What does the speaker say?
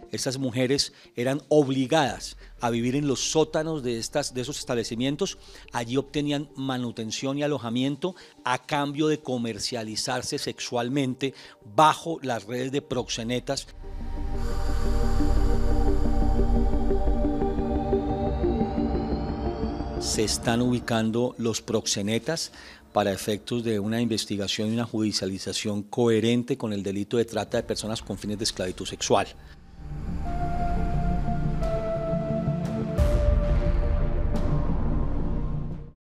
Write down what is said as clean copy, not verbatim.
Estas mujeres eran obligadas a vivir en los sótanos de esos establecimientos. Allí obtenían manutención y alojamiento a cambio de comercializarse sexualmente bajo las redes de proxenetas. Se están ubicando los proxenetas para efectos de una investigación y una judicialización coherente con el delito de trata de personas con fines de esclavitud sexual.